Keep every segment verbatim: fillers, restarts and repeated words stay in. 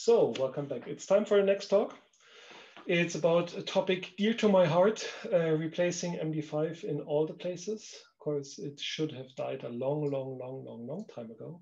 So, welcome back. It's time for the next talk. It's about a topic dear to my heart, uh, replacing M D five in all the places. Of course, it should have died a long, long, long, long, long time ago.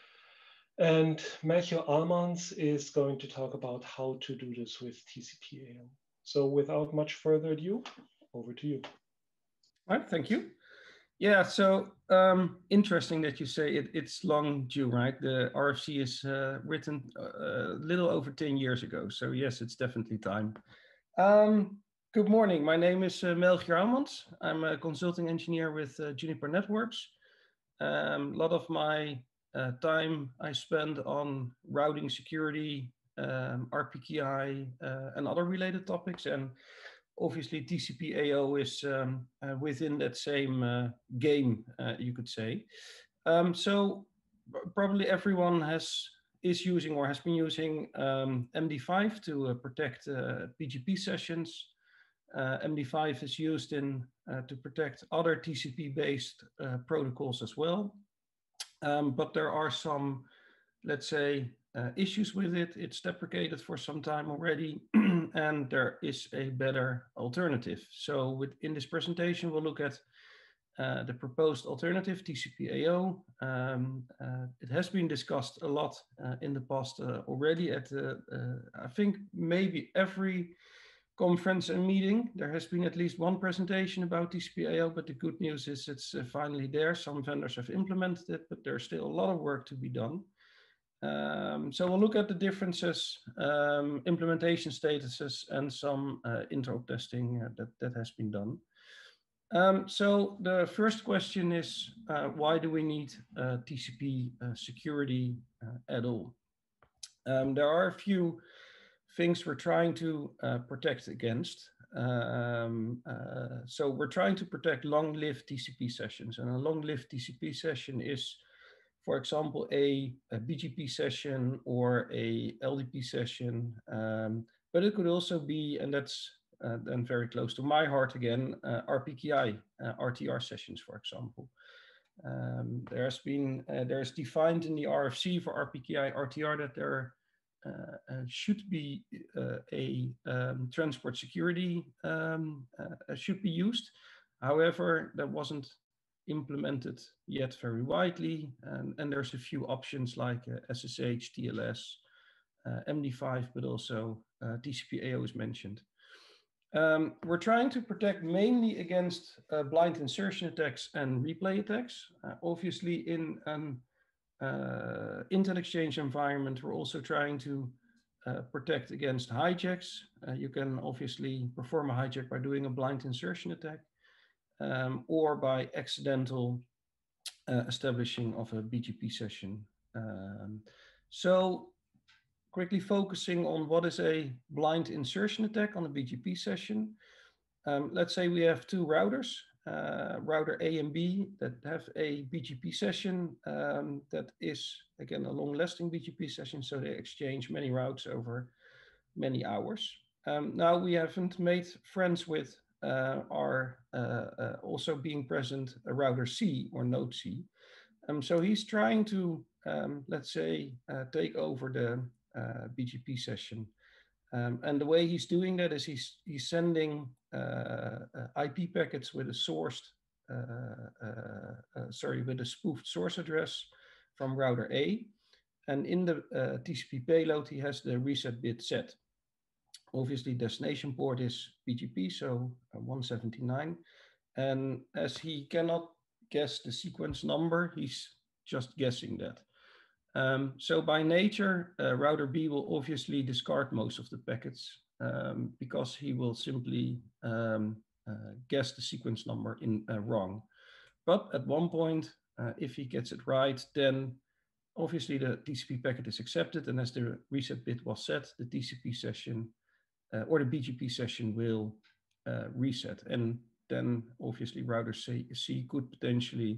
And Matthew Almans is going to talk about how to do this with T C P A O. So without much further ado, over to you. All right, thank you. Yeah, so um, interesting that you say it, it's long due, right? The R F C is uh, written a little over ten years ago. So yes, it's definitely time. Um, good morning. My name is uh, Melchior Almans. I'm a consulting engineer with uh, Juniper Networks. Um, a lot of my uh, time I spend on routing security, um, R P K I, uh, and other related topics. And obviously T C P A O is um, uh, within that same uh, game, uh, you could say. Um, so probably everyone has is using or has been using um, M D five to uh, protect uh, P G P sessions. Uh, M D five is used in uh, to protect other T C P-based uh, protocols as well. Um, but there are some, let's say, uh, issues with it. It's deprecated for some time already, and there is a better alternative. So within this presentation, we'll look at uh, the proposed alternative, T C P A O. Um, uh, it has been discussed a lot uh, in the past uh, already at, uh, uh, I think, maybe every conference and meeting. There has been at least one presentation about T C P A O, but the good news is it's uh, finally there. Some vendors have implemented it, but there's still a lot of work to be done. Um, so we'll look at the differences, um, implementation statuses, and some uh, interop testing uh, that, that has been done. Um, so the first question is, uh, why do we need uh, T C P uh, security uh, at all? Um, there are a few things we're trying to uh, protect against. Um, uh, so we're trying to protect long-lived T C P sessions, and a long-lived T C P session is, for example, a, a B G P session or a L D P session, um, but it could also be, and that's uh, then very close to my heart again, uh, R P K I, uh, R T R sessions, for example. Um, there has been, uh, there's defined in the R F C for R P K I, R T R that there uh, uh, should be uh, a um, transport security um, uh, should be used. However, that wasn't implemented yet very widely, and, and there's a few options like uh, S S H, T L S, uh, M D five, but also uh, T C P A O is mentioned. Um, we're trying to protect mainly against uh, blind insertion attacks and replay attacks. Uh, obviously, in an uh, Intel Exchange environment, we're also trying to uh, protect against hijacks. Uh, you can obviously perform a hijack by doing a blind insertion attack. Um, or by accidental uh, establishing of a B G P session. Um, so quickly focusing on what is a blind insertion attack on a B G P session. Um, let's say we have two routers, uh, router A and B, that have a B G P session um, that is, again, a long-lasting B G P session, so they exchange many routes over many hours. Um, now we haven't made friends with uh, are uh, uh, also being present a router C or node C. Um, so he's trying to, um, let's say, uh, take over the uh, B G P session. Um, and the way he's doing that is he's, he's sending uh, uh, I P packets with a sourced, uh, uh, uh, sorry, with a spoofed source address from router A. And in the uh, T C P payload, he has the reset bit set. Obviously, destination port is P G P, so uh, one seventy-nine. And as he cannot guess the sequence number, he's just guessing that. Um, so by nature, uh, router B will obviously discard most of the packets um, because he will simply um, uh, guess the sequence number in uh, wrong. But at one point, uh, if he gets it right, then obviously the T C P packet is accepted, and as the reset bit was set, the T C P session uh, or the B G P session will uh, reset. And then obviously router C, C could potentially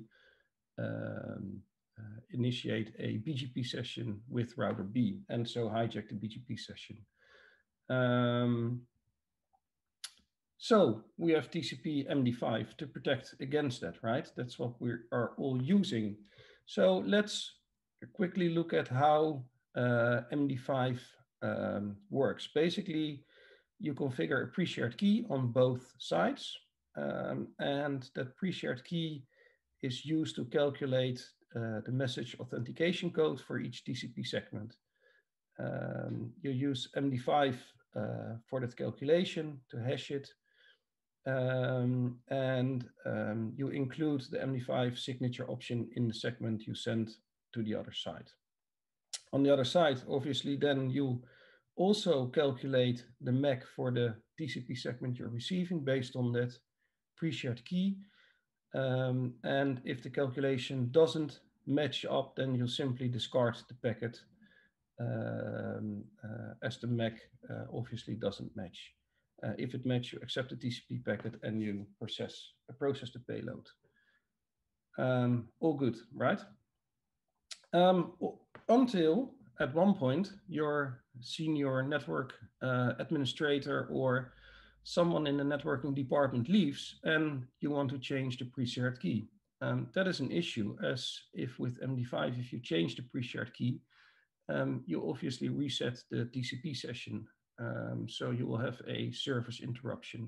um, uh, initiate a B G P session with router B, and so hijack the B G P session. Um, so we have T C P M D five to protect against that, right? That's what we are all using. So let's quickly look at how uh, M D five um, works. Basically, you configure a pre-shared key on both sides, um, and that pre-shared key is used to calculate uh, the message authentication code for each T C P segment. Um, you use M D five uh, for that calculation to hash it, um, and um, you include the M D five signature option in the segment you send to the other side. On the other side, obviously, then you also calculate the M A C for the T C P segment you're receiving based on that pre-shared key. Um, and if the calculation doesn't match up, then you simply discard the packet um, uh, as the M A C uh, obviously doesn't match. Uh, if it matches, you accept the T C P packet and you process, uh, process the payload. Um, all good, right? Um, until at one point your senior network uh, administrator or someone in the networking department leaves and you want to change the pre-shared key. Um, that is an issue, as if with M D five, if you change the pre-shared key, um, you obviously reset the T C P session. Um, so you will have a service interruption.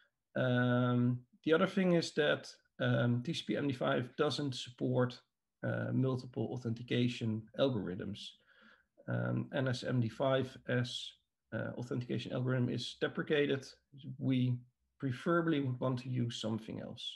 Um, the other thing is that um, T C P M D five doesn't support uh, multiple authentication algorithms. Um, and as M D five as uh, authentication algorithm is deprecated, we preferably would want to use something else.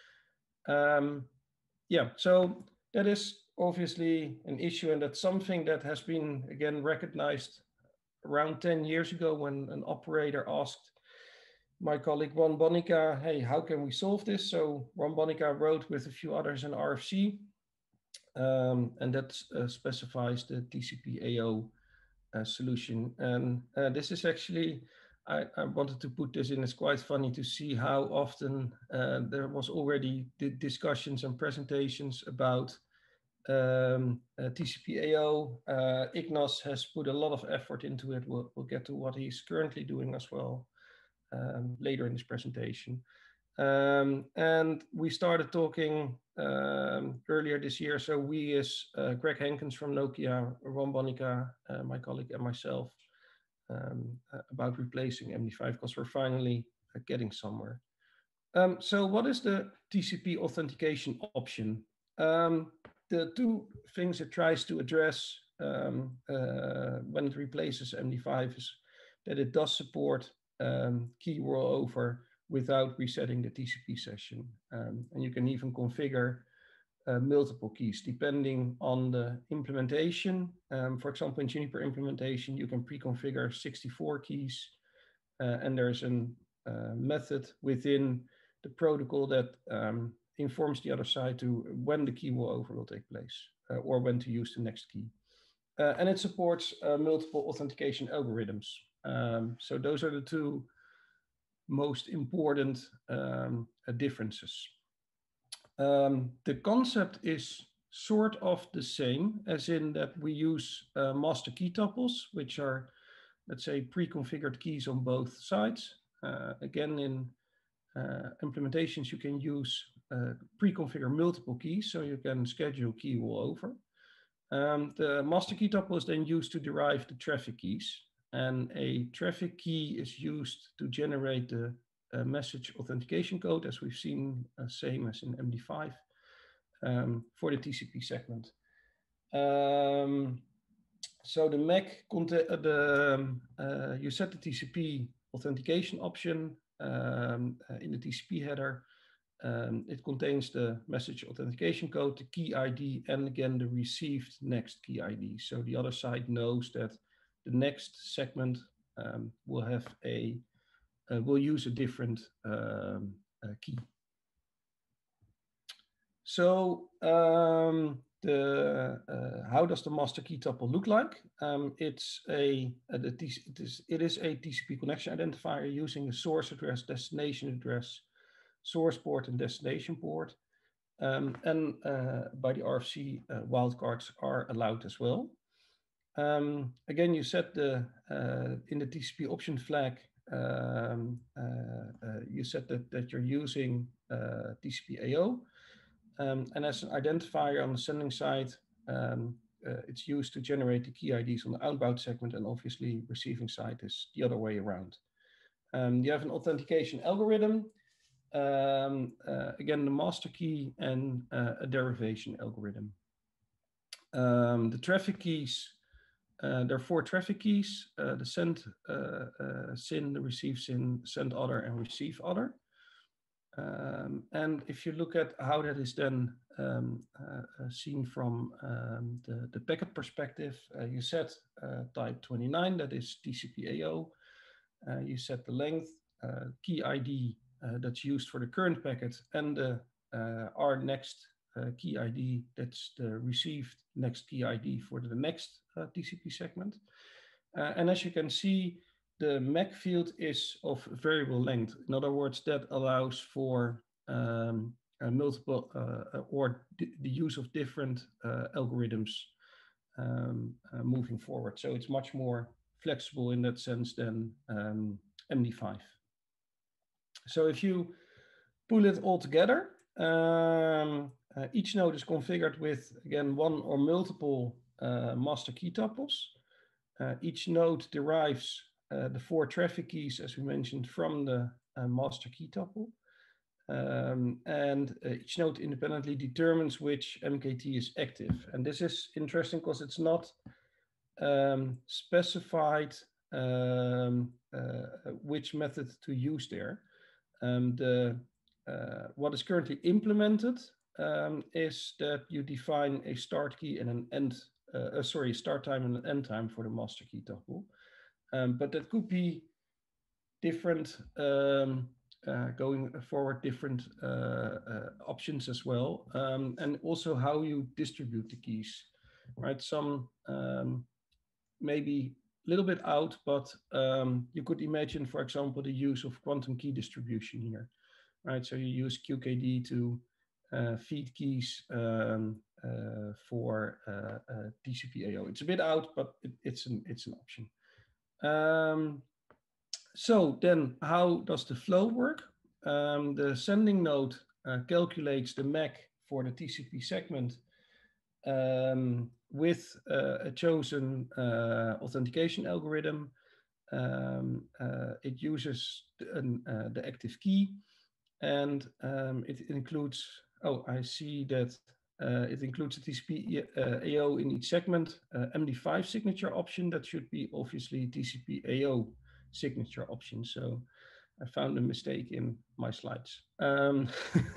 Um, yeah, so that is obviously an issue, and that's something that has been, again, recognized around ten years ago when an operator asked my colleague Ron Bonica, hey, how can we solve this? So Ron Bonica wrote with a few others an R F C, um, and that uh, specifies the T C P A O uh, solution. And uh, this is actually, I, I wanted to put this in, it's quite funny to see how often uh, there was already discussions and presentations about um, uh, T C P A O. Uh, Ignas has put a lot of effort into it. We'll, we'll get to what he's currently doing as well um, later in this presentation. Um, and we started talking um, earlier this year. So we as uh, Greg Hankins from Nokia, Ron Bonica, uh, my colleague and myself, um, uh, about replacing M D five because we're finally uh, getting somewhere. Um, so what is the T C P authentication option? Um, the two things it tries to address um, uh, when it replaces M D five is that it does support um, key rollover without resetting the T C P session. Um, and you can even configure uh, multiple keys depending on the implementation. Um, for example, in Juniper implementation, you can pre-configure sixty-four keys, uh, and there's a uh, method within the protocol that um, informs the other side to when the key rollover will take place uh, or when to use the next key. Uh, and it supports uh, multiple authentication algorithms. Um, so those are the two most important um, uh, differences. Um, the concept is sort of the same, as in that we use uh, master key tuples, which are, let's say, pre-configured keys on both sides. Uh, again, in uh, implementations, you can use uh, pre-configure multiple keys, so you can schedule key rollover. Um, the master key tuple is then used to derive the traffic keys, and a traffic key is used to generate the uh, message authentication code, as we've seen, uh, same as in M D five, um, for the T C P segment. Um, so the M A C, uh, the, uh, you set the T C P authentication option um, uh, in the T C P header. Um, it contains the message authentication code, the key I D, and again, the received next key I D. So the other side knows that the next segment um, will have a, uh, will use a different um, uh, key. So um, the, uh, how does the master key tuple look like? Um, it's a, a the T C, it, is, it is a T C P connection identifier using a source address, destination address, source port, and destination port. Um, and uh, by the R F C, uh, wildcards are allowed as well. Um, again, you set the, uh, in the T C P option flag, um, uh, uh, you set that, that you're using uh, T C P A O. Um, and as an identifier on the sending side, um, uh, it's used to generate the key I Ds on the outbound segment, and obviously receiving side is the other way around. Um, you have an authentication algorithm, um, uh, again, the master key and uh, a derivation algorithm. Um, the traffic keys, uh, there are four traffic keys, uh, the send uh, uh, S Y N, the receive S Y N, send other, and receive other. Um, and if you look at how that is then um, uh, seen from um, the, the packet perspective, uh, you set uh, type twenty-nine, that is T C P A O. Uh, you set the length, uh, key I D uh, that's used for the current packet, and the uh, our next uh, key I D, that's the received next key I D for the next uh, T C P segment. Uh, and as you can see, the M A C field is of variable length. In other words, that allows for um, uh, multiple uh, or the use of different uh, algorithms um, uh, moving forward. So it's much more flexible in that sense than um, M D five. So if you pull it all together, um, uh, each node is configured with, again, one or multiple uh, master key tuples. Uh, each node derives uh, the four traffic keys, as we mentioned, from the uh, master key tuple. Um, and uh, each node independently determines which M K T is active. And this is interesting because it's not um, specified um, uh, which method to use there. Um, the, uh, what is currently implemented um, is that you define a start key and an end Uh, uh, sorry, start time and end time for the master key tuple. Um, but that could be different, um, uh, going forward, different uh, uh, options as well. Um, and also how you distribute the keys, right? Some um, maybe a little bit out, but um, you could imagine, for example, the use of quantum key distribution here, right? So you use Q K D to uh, feed keys um, uh, for uh, uh, T C P A O. It's a bit out, but it, it's an it's an option. Um, so then, how does the flow work? Um, the sending node uh, calculates the M A C for the T C P segment um, with uh, a chosen uh, authentication algorithm. Um, uh, it uses the, uh, the active key, and um, it includes, oh, I see that uh, it includes a T C P uh, A O in each segment, uh, M D five signature option. That should be obviously T C P A O signature option. So I found a mistake in my slides. Um,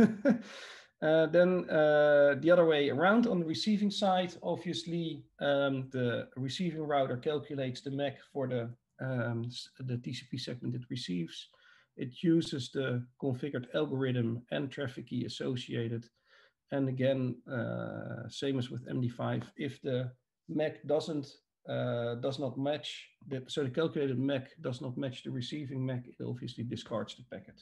uh, then uh, the other way around, on the receiving side, obviously um, the receiving router calculates the M A C for the, um, the T C P segment it receives. It uses the configured algorithm and traffic key associated. And again, uh, same as with M D five, if the M A C doesn't uh, does not match, the, so the calculated M A C does not match the receiving M A C, it obviously discards the packet.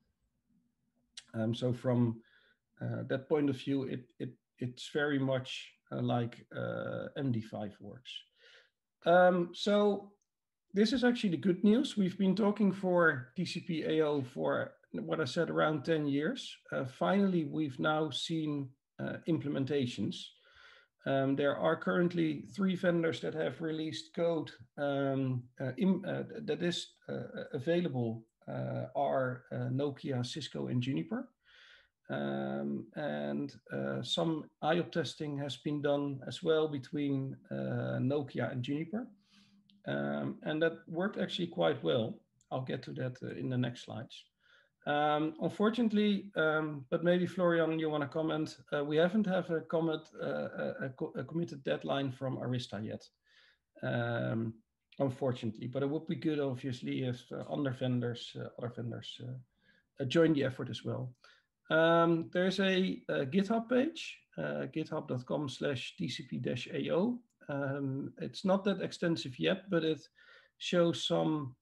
Um, so from uh, that point of view, it, it it's very much uh, like uh, M D five works. Um, so this is actually the good news. We've been talking for T C P A O for what I said, around ten years. Uh, finally, we've now seen uh, implementations. Um, there are currently three vendors that have released code um, uh, in, uh, that is uh, available uh, are uh, Nokia, Cisco, and Juniper. Um, and uh, some I O P testing has been done as well between uh, Nokia and Juniper. Um, and that worked actually quite well. I'll get to that uh, in the next slides. Um, unfortunately, um, but maybe Florian, you want to comment, uh, we haven't have a, comment, uh, a, a committed deadline from Arista yet, um, unfortunately, but it would be good, obviously, if uh, other vendors, uh, other vendors uh, join the effort as well. Um, there's a, a GitHub page, uh, github.com slash tcp-ao. Um, it's not that extensive yet, but it shows some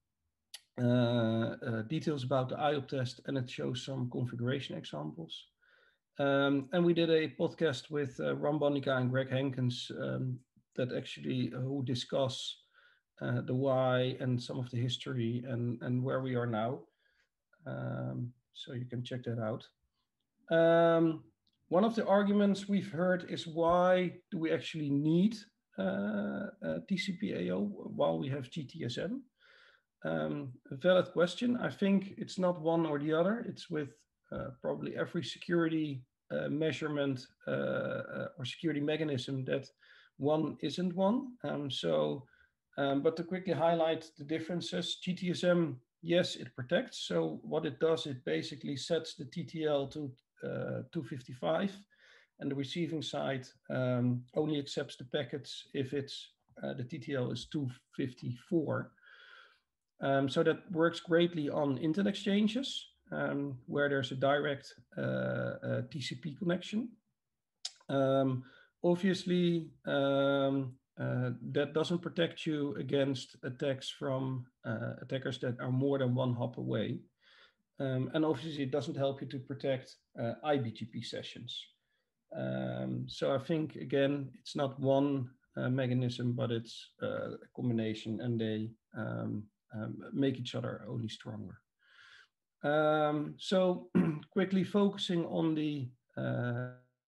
uh, uh, details about the I O P test, and it shows some configuration examples. Um, and we did a podcast with uh, Ron Bonica and Greg Hankins um, that actually uh, who discuss uh, the why and some of the history and, and where we are now. Um, so you can check that out. Um, one of the arguments we've heard is, why do we actually need uh, uh, T C P A O while we have G T S M? Um, a valid question. I think it's not one or the other. It's with uh, probably every security uh, measurement uh, uh, or security mechanism that one isn't one. Um, so, um, but to quickly highlight the differences, G T S M, yes, it protects. So what it does, it basically sets the T T L to uh, two fifty-five, and the receiving side um, only accepts the packets if it's uh, the T T L is two fifty-four. Um, so that works greatly on internet exchanges um, where there's a direct uh, uh, T C P connection. Um, obviously, um, uh, that doesn't protect you against attacks from uh, attackers that are more than one hop away. Um, and obviously, it doesn't help you to protect uh, I B G P sessions. Um, so I think, again, it's not one uh, mechanism, but it's uh, a combination, and they um, um, make each other only stronger. Um, so quickly focusing on the uh,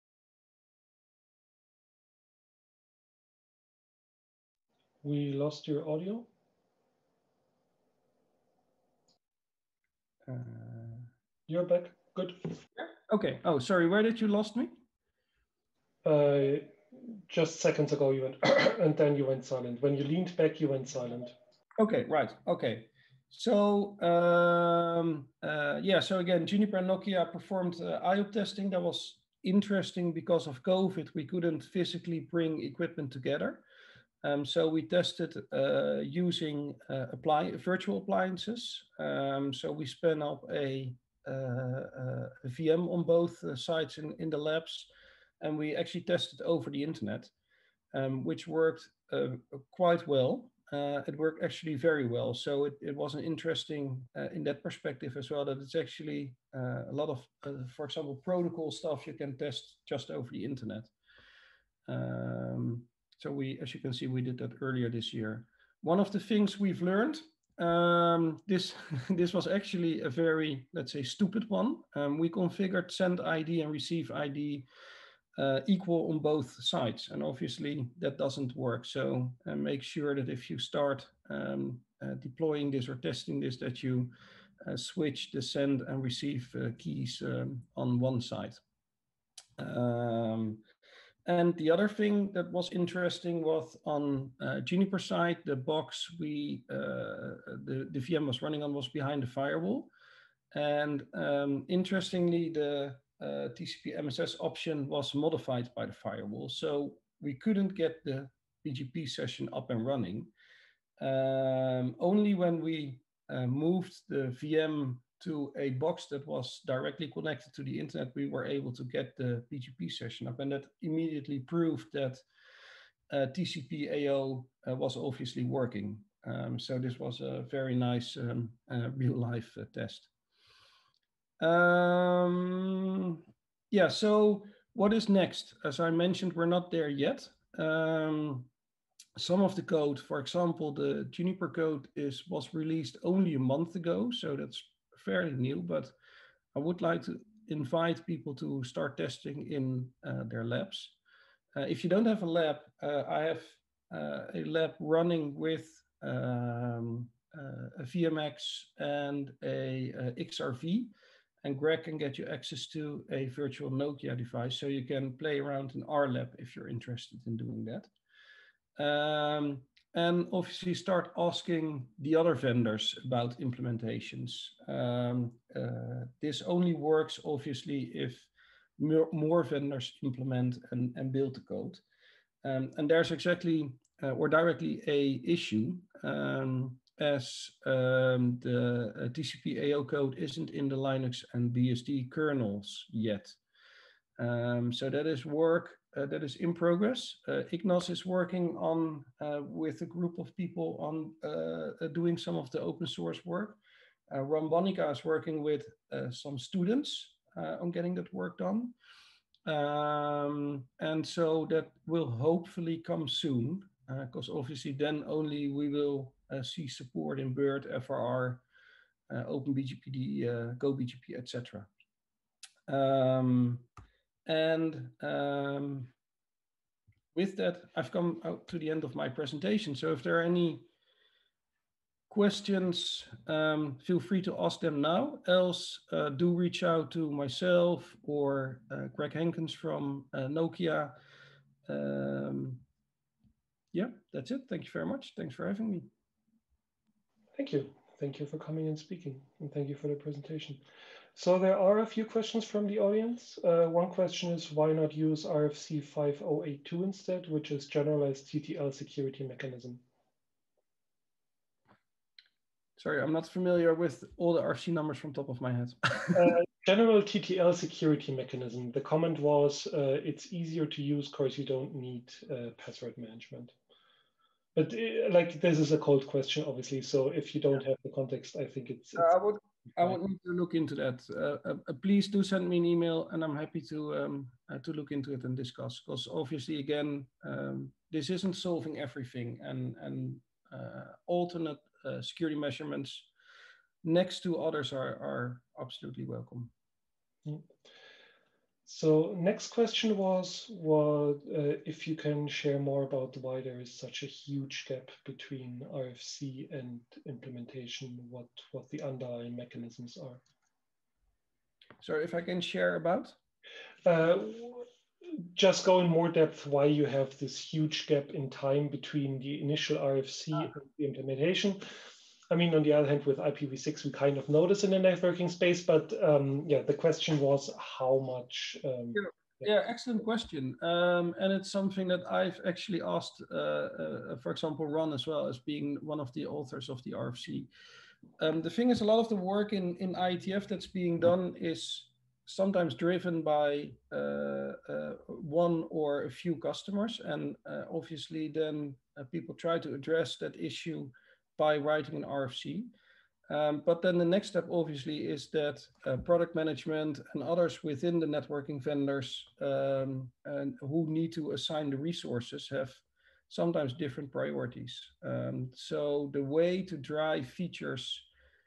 We lost your audio. Uh, You're back. Good. Okay. Oh, sorry. Where did you lost me? Uh, just seconds ago you went, and then you went silent. When you leaned back, you went silent. Okay. Right. Okay. So um, uh, yeah. So again, Juniper and Nokia performed uh, I O testing. That was interesting because of COVID. We couldn't physically bring equipment together. Um, so we tested uh, using uh, apply virtual appliances. Um, so we spun up a, uh, a V M on both uh, sites in, in the labs, and we actually tested over the internet, um, which worked uh, quite well. Uh, it worked actually very well. So it, it was an interesting uh, in that perspective as well, that it's actually uh, a lot of, uh, for example, protocol stuff you can test just over the internet. Um, so we, as you can see, we did that earlier this year. One of the things we've learned, um, this, this was actually a very, let's say, stupid one. Um, we configured send I D and receive I D uh, equal on both sides. And obviously that doesn't work. So uh, make sure that if you start um, uh, deploying this or testing this, that you uh, switch the send and receive uh, keys um, on one side. Um, And the other thing that was interesting was on uh, Juniper side, the box we, uh, the, the V M was running on was behind the firewall. And um, interestingly, the uh, T C P M S S option was modified by the firewall. So we couldn't get the B G P session up and running. Um, only when we uh, moved the V M to a box that was directly connected to the internet, we were able to get the B G P session up, and that immediately proved that uh, T C P A O uh, was obviously working. Um, so this was a very nice um, uh, real-life uh, test. Um, yeah, so what is next? As I mentioned, we're not there yet. Um, some of the code, for example, the Juniper code is was released only a month ago, so that's fairly new, but I would like to invite people to start testing in uh, their labs. Uh, if you don't have a lab, uh, I have uh, a lab running with um, uh, a V M X and a, a X R V, and Greg can get you access to a virtual Nokia device, so you can play around in our lab if you're interested in doing that. Um, and obviously start asking the other vendors about implementations. Um, uh, this only works obviously if more, more vendors implement and, and build the code. Um, and there's exactly uh, or directly a issue um, as um, the uh, T C P A O code isn't in the Linux and B S D kernels yet. Um, so that is work uh, that is in progress. Uh, Ignas is working on uh, with a group of people on uh, doing some of the open source work. Uh, Ron Bonica is working with uh, some students uh, on getting that work done. Um, and so that will hopefully come soon, because uh, obviously then only we will uh, see support in BERT, F R R, uh, OpenBGP, uh, GoBGP, et cetera. Um, and um, with that, I've come out to the end of my presentation. So if there are any questions, um, feel free to ask them now. Else, uh, do reach out to myself or uh, Greg Henkens from uh, Nokia. Um, yeah, that's it. Thank you very much. Thanks for having me. Thank you. Thank you for coming and speaking, and thank you for the presentation. So there are a few questions from the audience. Uh, one question is, why not use R F C five oh eight two instead, which is generalized T T L security mechanism? Sorry, I'm not familiar with all the R F C numbers from top of my head. uh, general T T L security mechanism. The comment was, uh, it's easier to use because you don't need uh, password management. But uh, like, this is a cold question, obviously. So if you don't have the context, I think it's. it's I would, I would need to look into that. Uh, uh, please do send me an email, and I'm happy to um, uh, to look into it and discuss. Because obviously, again, um, this isn't solving everything, and and uh, alternate uh, security measurements next to others are are absolutely welcome. Mm. So next question was, what uh, if you can share more about why there is such a huge gap between R F C and implementation, what, what the underlying mechanisms are. So if I can share about? Uh, just go in more depth why you have this huge gap in time between the initial R F C ah. and the implementation. I mean, on the other hand, with I P v six, we kind of notice in the networking space, but um, yeah, the question was how much. Um, yeah, yeah. yeah, excellent question. Um, and it's something that I've actually asked, uh, uh, for example, Ron as well, as being one of the authors of the R F C. Um, the thing is, a lot of the work in, in I E T F that's being done is sometimes driven by uh, uh, one or a few customers. And uh, obviously then uh, people try to address that issue by writing an R F C. Um, but then the next step obviously is that uh, product management and others within the networking vendors um, and who need to assign the resources have sometimes different priorities. Um, so the way to drive features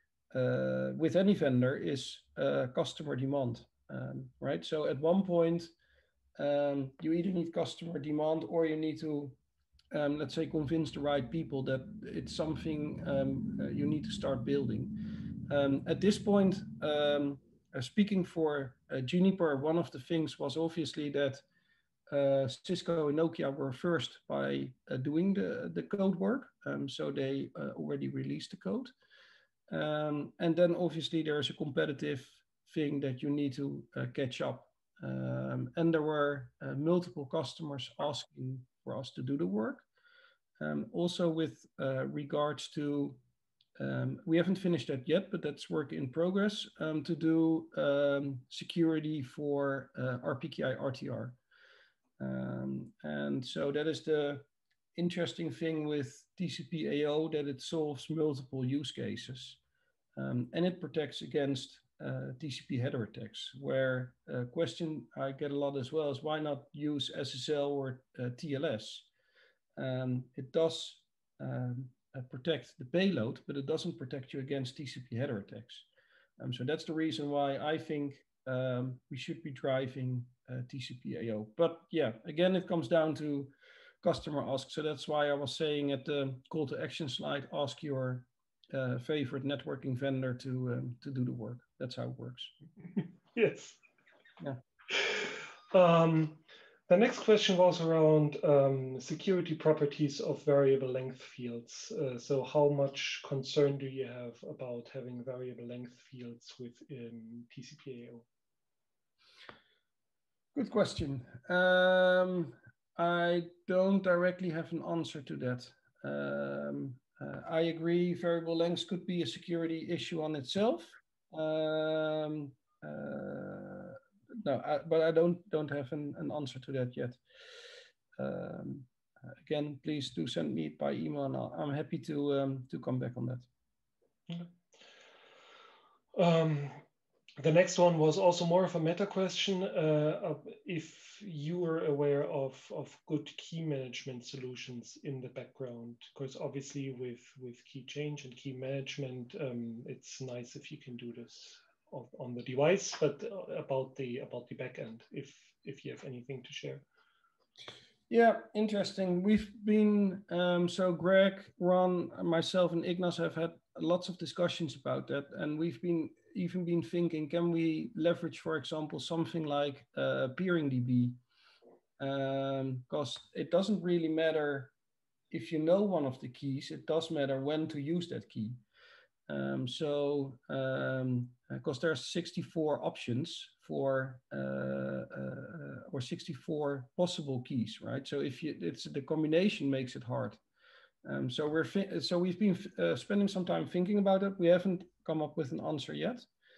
uh, with any vendor is uh, customer demand, um, right? So at one point, um, you either need customer demand or you need to, um, let's say, convince the right people that it's something um, uh, you need to start building. Um, at this point, um, uh, speaking for uh, Juniper, one of the things was obviously that uh, Cisco and Nokia were first by uh, doing the, the code work. Um, so they uh, already released the code. Um, and then obviously there's a competitive thing that you need to uh, catch up. Um, and there were uh, multiple customers asking for us to do the work. Um, also with uh, regards to, um, we haven't finished that yet, but that's work in progress um, to do um, security for uh, R P K I R T R. Um, and so that is the interesting thing with T C P A O, that it solves multiple use cases. Um, and it protects against uh, T C P header attacks, where a question I get a lot as well is why not use S S L or uh, T L S? Um, it does um, uh, protect the payload, but it doesn't protect you against T C P header attacks. Um, so that's the reason why I think um, we should be driving uh, T C P A O. But yeah, again, it comes down to customer ask. So that's why I was saying at the call to action slide, ask your uh, favorite networking vendor to um, to do the work. That's how it works. Yes. Yeah. Um, the next question was around um, security properties of variable length fields. Uh, so how much concern do you have about having variable length fields within T C P A O? Good question. Um, I don't directly have an answer to that. Um, uh, I agree, variable lengths could be a security issue on itself. Um, uh, no, I, but I don't don't have an, an answer to that yet. Um, again, please do send me by email, and I'll, I'm happy to um, to come back on that. Okay. Um, the next one was also more of a meta question. Uh, if you were aware of, of good key management solutions in the background, because obviously with, with key change and key management, um, it's nice if you can do this on the device, but about the about the backend, if if you have anything to share. Yeah, interesting. We've been, um, so Greg, Ron, myself, and Ignas have had lots of discussions about that. And we've been even been thinking, can we leverage, for example, something like uh, PeeringDB? Because um, it doesn't really matter if you know one of the keys, it does matter when to use that key. Um, so, because um, there's sixty-four options for, uh, uh, or sixty-four possible keys, right? So if you, it's the combination makes it hard. Um, so we're, so we've been uh, spending some time thinking about it. We haven't come up with an answer yet.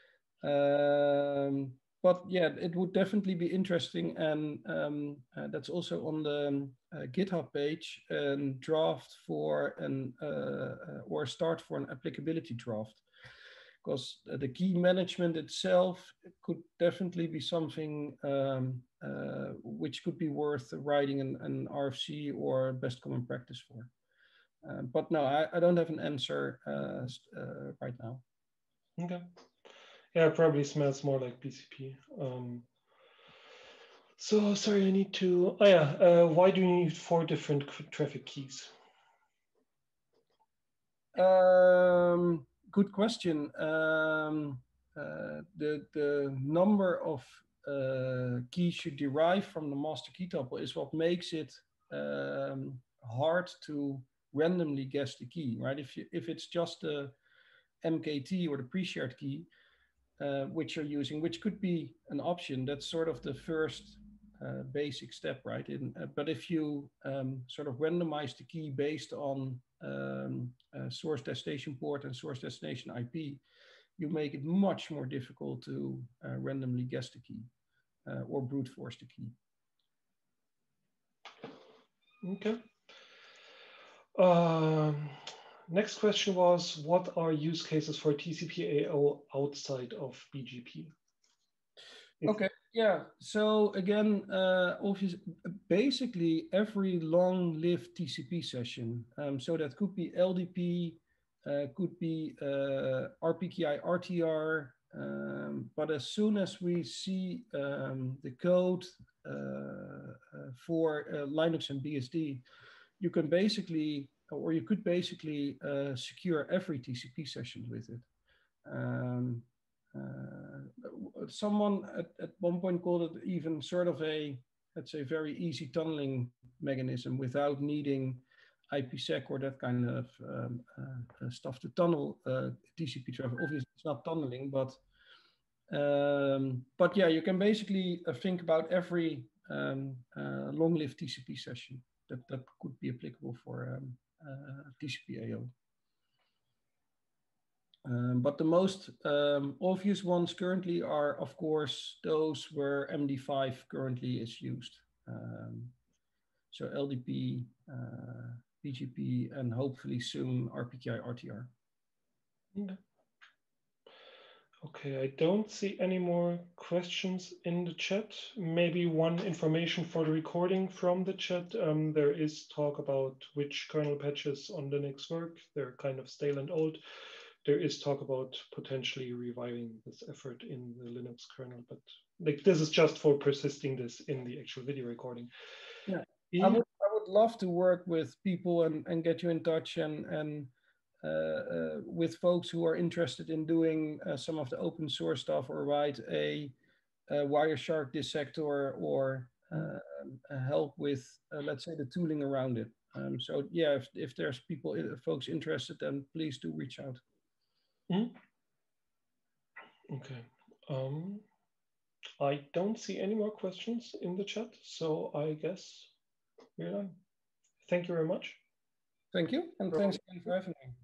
Um, but yeah, it would definitely be interesting. And um, uh, that's also on the um, uh, GitHub page, and draft for an, uh, uh, or start for an applicability draft. Because the key management itself could definitely be something um, uh, which could be worth writing an, an R F C or best common practice for. Uh, but no, I, I don't have an answer uh, uh, right now. Okay. Yeah, it probably smells more like B C P. Um, so sorry, I need to. Oh yeah, uh, why do you need four different traffic keys? Um, good question. Um, uh, the the number of uh, keys you derive from the master key tuple is what makes it um, hard to randomly guess the key, right? If you if it's just the M K T or the pre-shared key, uh, which you're using, which could be an option, that's sort of the first uh, basic step, right? In, uh, but if you um, sort of randomize the key based on um, uh, source destination port and source destination I P, you make it much more difficult to uh, randomly guess the key uh, or brute force the key. Okay. Um, next question was, what are use cases for T C P A O outside of B G P? If Okay, yeah. So again, uh, obviously, basically every long-lived T C P session. Um, so that could be L D P, uh, could be uh, R P K I R T R. Um, but as soon as we see um, the code uh, uh, for uh, Linux and B S D, you can basically, or you could basically uh, secure every T C P session with it. Um, uh, someone at, at one point called it even sort of a, let's say, very easy tunneling mechanism without needing IPsec or that kind of um, uh, stuff to tunnel uh, T C P traffic. Obviously, it's not tunneling, but um, but yeah, you can basically uh, think about every um, uh, long-lived T C P session that that could be applicable for um, uh, T C P A O. Um, but the most um, obvious ones currently are, of course, those where M D five currently is used. Um, so L D P, uh, B G P, and hopefully soon R P K I R T R. Okay. Okay, I don't see any more questions in the chat. Maybe one information for the recording from the chat. Um, there is talk about which kernel patches on Linux work. They're kind of stale and old. There is talk about potentially reviving this effort in the Linux kernel, but like this is just for persisting this in the actual video recording. Yeah, I would, I would love to work with people and, and get you in touch and, and uh, uh, with folks who are interested in doing uh, some of the open source stuff or write a, a Wireshark dissector or uh, help with, uh, let's say, the tooling around it. Um, so yeah, if, if there's people, folks interested, then please do reach out. Mm-hmm. Okay. Um, I don't see any more questions in the chat, so I guess we're done. Thank you very much. Thank you, and thanks again for having me.